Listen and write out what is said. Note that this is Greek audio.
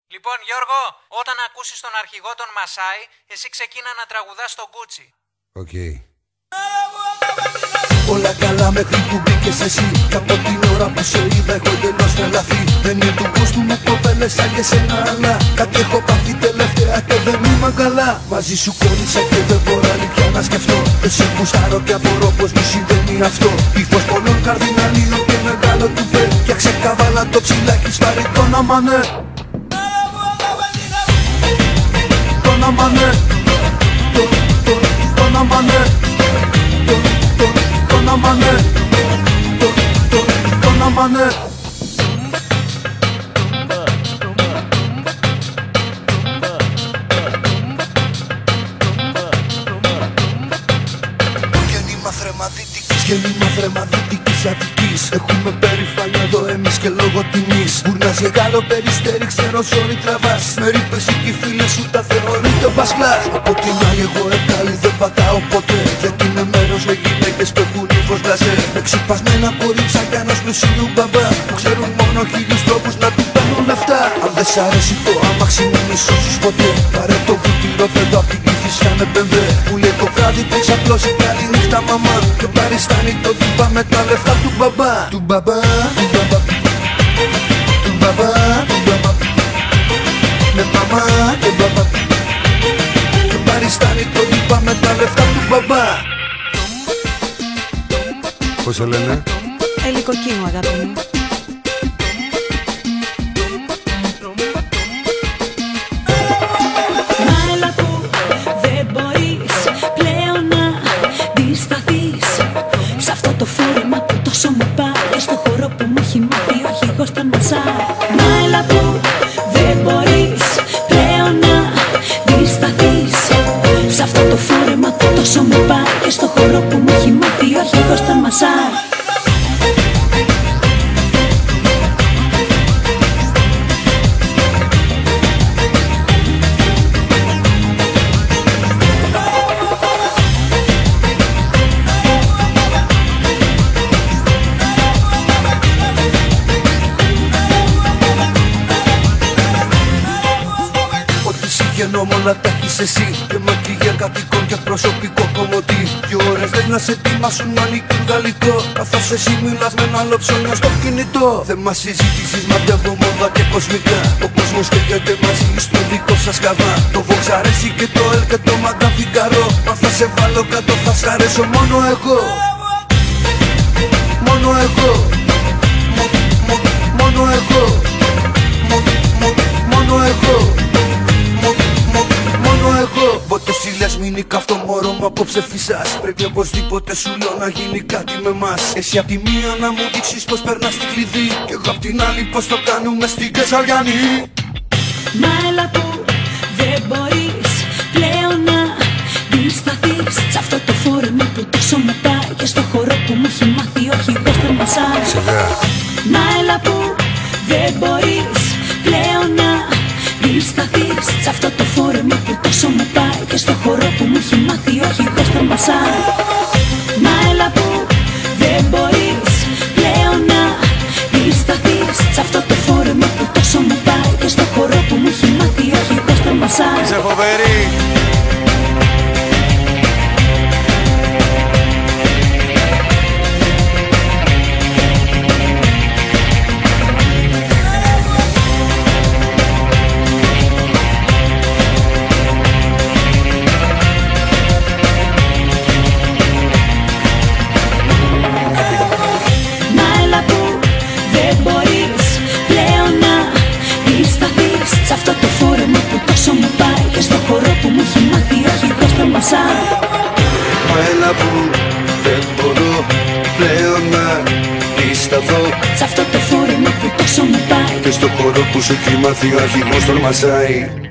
Λοιπόν Γιώργο, όταν ακούσεις τον αρχηγό των Μασάι, εσύ ξεκίνα να τραγουδάς τον Κούτσι. Οκ. Όλα καλά μέχρι που μπήκες εσύ. Κι από την ώρα που σε είδα έχω εντελώς τρελαθεί. Δεν είναι του γούστου μου κοπέλες σαν και σένα, αλλά κάτι έχω πάθει τελευταία και δεν είμαι καλά. Μαζί σου κόλλησα και δεν μπορώ άλλη πια να σκεφτώ. Δεν σε γουστάρω και απορώ πως μου συμβαίνει αυτό. Ήχος πολλών καρδιναλίων και μεγάλο του πέ. Φτιάξε καβάλα το ψηλάκι σπάρει το όνομα ναι. Το όνομα ναι. Το όνομα ναι. Το όνομα ναι. Το όνομα ναι. Γέννημα θρεμαδυτικής Αττικής. Έχουμε περηφάνεια εδώ εμείς και λόγω τιμής. Μπουρνάς γεγάλο περιστέρι, ξέρω ζόρι τραβάς. Με ρίπες εκεί φίλες σου τα θεωρείται ο Πασκλάς. Από την άλλη εγώ εκάλη δεν πατάω ποτέ. Γιατί είναι μέρος με γυναίκες που έχουν ύφος μπλαζέ. Με ξυπασμένα κορίτσια κι ενός πλουσίου μπαμπά που ξέρουν μόνο χίλιους τρόπους να του παίρνουν λεφτά. Αν δεν σ' αρέσει το άμαξι μην μισώσεις ποτέ. Πάρε το βούτυρο παιδό απ' την Κηφισιά με μπεμπέ. Που λέει το βράδυ που έχεις απλώσει καλή νύχτα μαμά. Και παριστάνει το τύπα με τα λεφτά του μπαμπά. Του μπαμπά, του μπαμπά. Του μπαμπά, του μπαμπά. Με μαμά και μπαμπά. Και παριστάνει το τύπα με τα λεφτά του μπαμπά. Πώς σε λένε? Ελικοκίνου αγάπη μου. Το φόρεμα που τόσο μου πάει στο χώρο που μου έχει μάθει ο αρχηγός των Μασάι. Μα έλα που δεν μπορείς πλέον να αντισταθείς. Σ' αυτό το φόρεμα που τόσο μου πάει στο χώρο που μου έχει μάθει ο αρχηγός των Μασάι. Όλα τα έχεις εσύ και μακριά κατοικών και προσωπικό κομμωτή. 2 ώρες δες να σε ετοιμάσουν μανικούρ γαλλικό. Καθώς εσύ μιλάς με ένα άλλο ψώνιο στο κινητό. Δεν μας συζητήσεις μάτια από μόδα και κοσμικά. Ο κόσμος καίγεται μαζί στο δικό σας καβά. Το Vox αρέσει και το Ελ και το Madame Figaro. Μα θα σε βάλω κάτω θα σ' αρέσω μόνο εγώ. Μόνο εγώ. Μόνο εγώ. Μόνο εγώ. Εγώ Μπότος ήλιας μείνει καυτό μωρό μου απόψε φυσάς. Πρέπει οπωσδήποτε σου λέω να γίνει κάτι με μας. Εσύ απ' τη μία να μου δείξεις πως περνάς την κλειδί. Κι εγώ απ' την άλλη πως το κάνουμε στην Κεσαριανή. Μα έλα που δεν μπορείς πλέον να αντισταθείς. Σ' αυτό το φόρεμα που τόσο μου πάει και στο χώρο που μου έχει μάθει ο αρχηγός των Μασάι. Μα έλα που δεν μπορείς πλέον να αντισταθείς. Σ' αυτό το φόρεμα που τόσο μου πάει και στο χώρο που μου έχει μάθει ο αρχηγός των Μασάι. Μα έλα που δεν μπορείς πλέον να αντισταθείς. Σ' αυτό το φόρεμα που τόσο μου πάει και στο χώρο που μου έχει μάθει ο αρχηγός των Μασάι. Είσαι φοβερή. Σ' αυτό το φόρεμα που τόσο μου πάει και στο χώρο που μου έχει μάθει ο αρχηγός των Μασάι. Μα έλα που δεν μπορώ πλέον να αντισταθώ. Σ' αυτό το φόρεμα που τόσο μου πάει και στο χώρο που σου έχει μάθει ο αρχηγός των Μασάι.